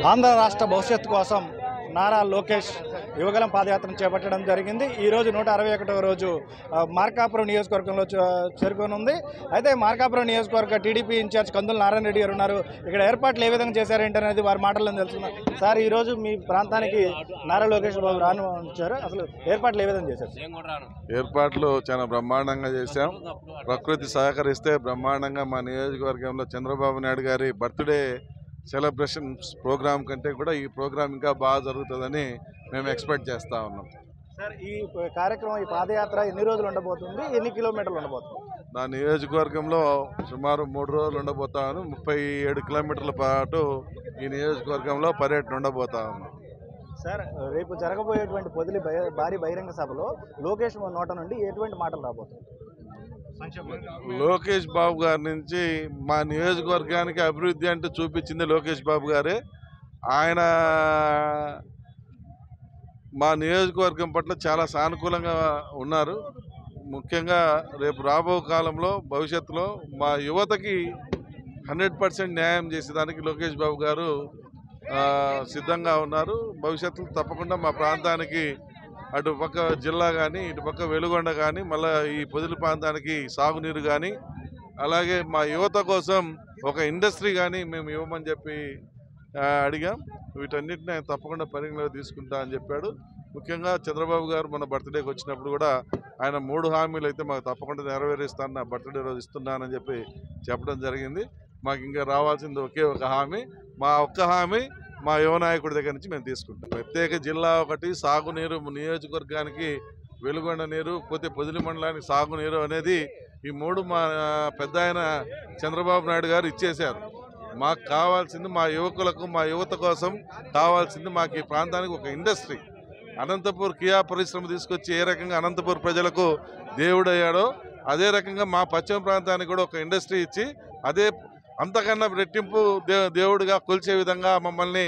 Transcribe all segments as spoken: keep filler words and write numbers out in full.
ఆంధ్ర రాష్ట్ర భవిష్యత్తు కోసం నారా లోకేష్ యువగలం పాదయాత్రను చేపట్టడం జరిగింది। ఈ రోజు నూట అరవై ఒకటవ రోజు మార్కాపురం నియోజకవర్గంలో చేరుకోనుంది। అయితే మార్కాపురం నియోజకవర్గ టీడీపీ ఇన్ఛార్జ్ కందుల నారాయణ రెడ్డి గారు ఉన్నారు। ఇక్కడ ఏర్పాట్లు ఏ విధంగా చేశారేంటి అనేది వారి మాటల్లో తెలుసుకున్నాం। సార్, ఈ రోజు మీ ప్రాంతానికి నారా లోకేష్ బాబు రానుంచారు, అసలు ఏర్పాట్లు ఏ విధంగా చేశారు? ఏర్పాట్లు చాలా బ్రహ్మాండంగా చేశాం। ప్రకృతి సహకరిస్తే బ్రహ్మాండంగా మా నియోజకవర్గంలో చంద్రబాబు నాయుడు గారి బర్త్డే సెలబ్రేషన్ ప్రోగ్రాం కంటే కూడా ఈ ప్రోగ్రాం ఇంకా బాగా జరుగుతుందని మేము ఎక్స్పెక్ట్ చేస్తూ ఉన్నాం। సార్, ఈ కార్యక్రమం ఈ పాదయాత్ర ఎన్ని రోజులు ఉండబోతుంది, ఎన్ని కిలోమీటర్లు ఉండబోతుంది? నా నియోజకవర్గంలో సుమారు మూడు రోజులు ఉండబోతాను। ముప్పై ఏడు కిలోమీటర్ల పాటు ఈ నియోజకవర్గంలో పర్యటన ఉండబోతా ఉన్నాం। సార్, రేపు జరగబోయేటువంటి పొదిలి భారీ బహిరంగ సభలో లోకేష్ నోట నుండి ఎటువంటి మాటలు రాబోతుంది? లోకేష్ బాబు గారి నుంచి మా నియోజకవర్గానికి అభివృద్ధి అంటే చూపించింది లోకేష్ బాబు గారే। ఆయన మా నియోజకవర్గం పట్ల చాలా సానుకూలంగా ఉన్నారు। ముఖ్యంగా రేపు రాబో కాలంలో భవిష్యత్తులో మా యువతకి హండ్రెడ్ పర్సెంట్ న్యాయం చేసేదానికి లోకేష్ బాబు గారు సిద్ధంగా ఉన్నారు। భవిష్యత్తులో తప్పకుండా మా ప్రాంతానికి అటు పక్క జిల్లా కానీ ఇటు పక్క వెలుగొండ కానీ మళ్ళీ ఈ పొదిలి ప్రాంతానికి సాగునీరు కానీ అలాగే మా యువత కోసం ఒక ఇండస్ట్రీ కానీ మేము ఇవ్వమని చెప్పి అడిగాం। వీటన్నిటిని ఆయన తప్పకుండా పరిగణలో తీసుకుంటా అని చెప్పాడు। ముఖ్యంగా చంద్రబాబు గారు మన బర్త్డేకి వచ్చినప్పుడు కూడా ఆయన మూడు హామీలు అయితే మాకు తప్పకుండా నెరవేరుస్తాను, నా బర్త్డే రోజు ఇస్తున్నానని చెప్పి చెప్పడం జరిగింది। మాకు ఇంకా రావాల్సింది ఒకే ఒక హామీ, మా ఒక్క హామీ మా యువ నాయకుడి దగ్గర నుంచి మేము తీసుకుంటాం। ప్రత్యేక జిల్లా ఒకటి, సాగునీరు నియోజకవర్గానికి వెలుగొండ నీరు, పోతే పొదిలి మండలానికి సాగునీరు అనేది ఈ మూడు మా పెద్ద ఆయన చంద్రబాబు నాయుడు గారు ఇచ్చేశారు। మాకు కావాల్సింది మా యువకులకు మా యువత కోసం కావాల్సింది మాకు ఈ ప్రాంతానికి ఒక ఇండస్ట్రీ। అనంతపూర్ కియా పరిశ్రమ తీసుకొచ్చి ఏ రకంగా అనంతపూర్ ప్రజలకు దేవుడయ్యాడో అదే రకంగా మా పశ్చిమ ప్రాంతానికి కూడా ఒక ఇండస్ట్రీ ఇచ్చి అదే అంతకన్నా రెట్టింపు దే దేవుడిగా కొలిచే విధంగా మమ్మల్ని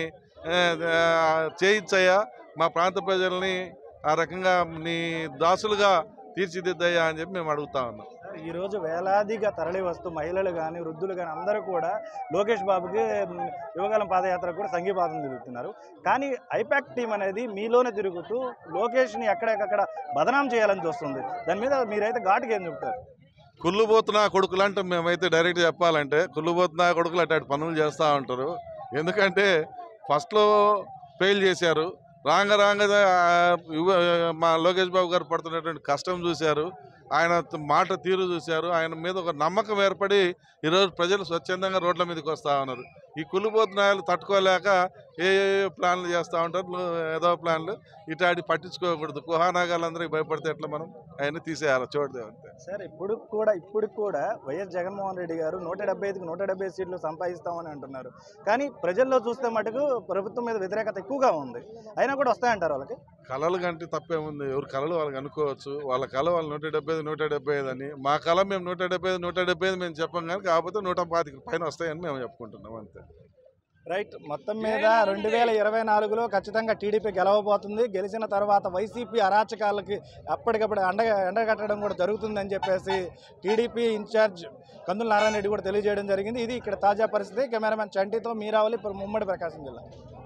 చేయించయ్యా, మా ప్రాంత ప్రజల్ని ఆ రకంగా నీ దాసులుగా తీర్చిదిద్దయ్యా అని చెప్పి మేము అడుగుతా ఉన్నాం। ఈరోజు వేలాదిగా తరలి వస్తూ మహిళలు కానీ వృద్ధులు కానీ అందరూ కూడా లోకేష్ బాబుకి యువగలం పాదయాత్ర కూడా సంఘీపాదం తిరుగుతున్నారు। కానీ ఐపాక్ టీం అనేది మీలోనే తిరుగుతూ లోకేష్ని ఎక్కడెక్కడ బదనాం చేయాలని చూస్తుంది। దాని మీద మీరైతే ఘాటుగా ఏం చెప్తారు? కుళ్ళుబోతున్నా కొడుకులు అంటే మేమైతే డైరెక్ట్ చెప్పాలంటే కుళ్ళుబోతున్నా కొడుకులు అటు పనులు చేస్తూ ఉంటారు। ఎందుకంటే ఫస్ట్లో ఫెయిల్ చేశారు, రాంగ రాంగ మా లోకేష్ బాబు గారు పడుతున్నటువంటి కష్టం చూశారు, ఆయన మాట తీరు చూశారు, ఆయన మీద ఒక నమ్మకం ఏర్పడి ఈరోజు ప్రజలు స్వచ్ఛందంగా రోడ్ల మీదకి వస్తూ ఉన్నారు। ఈ కుళ్ళుబోతున్నాయాలు తట్టుకోలేక ఏ ఏ ప్లాన్లు చేస్తూ ఉంటారు, ఏదో ప్లాన్లు ఇటాడి పట్టించుకోకూడదు। కుహానాగాలందరికీ భయపడితే ఎట్లా మనం ఆయన తీసేయాలి చూడదే అంతే। సార్, ఇప్పుడు కూడా ఇప్పుడు కూడా వైఎస్ జగన్మోహన్ రెడ్డి గారు నూట డెబ్బై ఐదుకి నూట డెబ్బై సీట్లు సంపాదిస్తామని అంటున్నారు। కానీ ప్రజల్లో చూస్తే మటుకు ప్రభుత్వం మీద వ్యతిరేకత ఎక్కువగా ఉంది, అయినా కూడా వస్తాయంటారు వాళ్ళకి? కళలు కంటే తప్పేముంది, ఎవరు కళలు వాళ్ళకి అనుకోవచ్చు, వాళ్ళ కళ వాళ్ళు నూట డెబ్బై ఐదు నూట డెబ్బై ఐదు అని, మా కళ మేము నూట డెబ్బై ఐదు నూట డెబ్బై ఐదు మేము చెప్పాం కానీ కాకపోతే నూట పాతిక పైన వస్తాయని మేము చెప్పుకుంటున్నాం అంతే। రైట్, మొత్తం మీద రెండు వేల ఇరవై నాలుగులో ఖచ్చితంగా టీడీపీ గెలవబోతుంది। గెలిచిన తర్వాత వైసీపీ అరాచకాలకి అప్పటికప్పుడు అండ ఎండగట్టడం కూడా జరుగుతుందని చెప్పేసి టీడీపీ ఇన్ఛార్జ్ కందుల నారాయణ రెడ్డి కూడా తెలియజేయడం జరిగింది। ఇది ఇక్కడ తాజా పరిస్థితి। కెమెరామెన్ చంటితో మీరావళి, ముమ్మడి ప్రకాశం జిల్లా।